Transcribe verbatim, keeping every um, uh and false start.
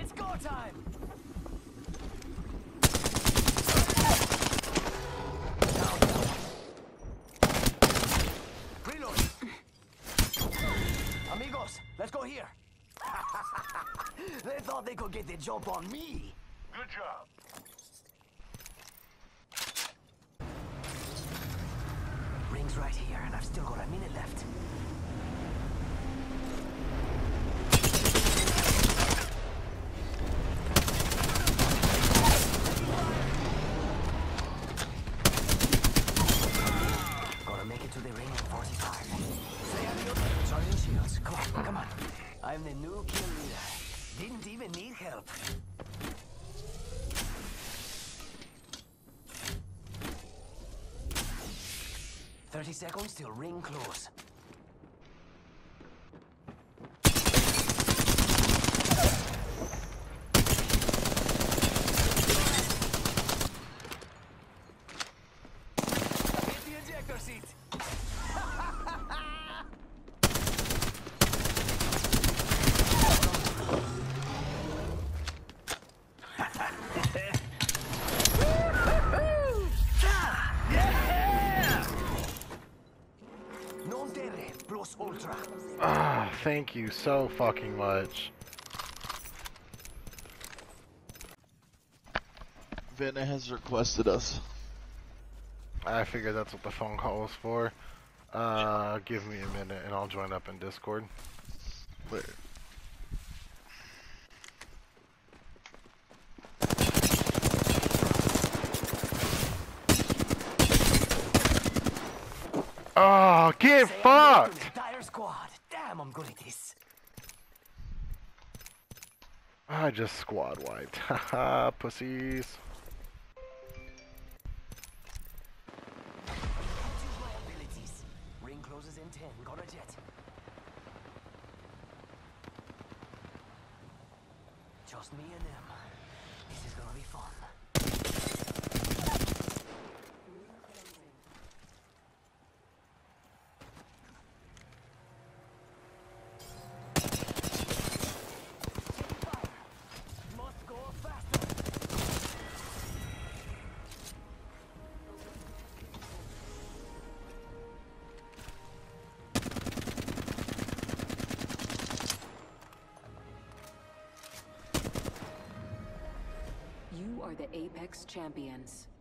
It's go time! Down, down. Reload! Amigos, let's go here! They thought they could get the jump on me! Good job. Ring's right here, and I've still got a minute left. Gotta make it to the ring in forty-five. Say adios. Sergeant Shields, come on, come on. I'm the new kill leader. Didn't even need help. Thirty seconds till ring close. Hit the ejector seat. Ultra. Ah, thank you so fucking much. Vanna has requested us. I figured that's what the phone call was for. Uh, give me a minute and I'll join up in Discord. Wait. Oh, get Say fucked! Entire squad. Damn, I'm good at this. I just squad wiped. Haha, pussies. Use my abilities. Ring closes in ten. Got a jet. Just me and them. This is gonna be fun. Must go faster. You are the Apex champions.